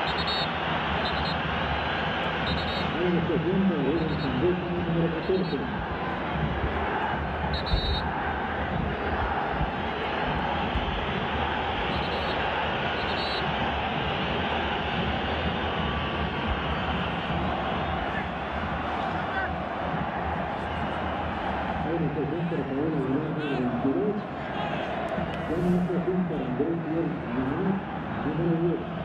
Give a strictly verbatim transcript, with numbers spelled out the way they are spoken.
Hay una segunda, es el Sandesa, número catorce. Hay una segunda para Paola Aguilar, número veintidós. Hay una segunda para Andrés Díaz Muñoz, número diez.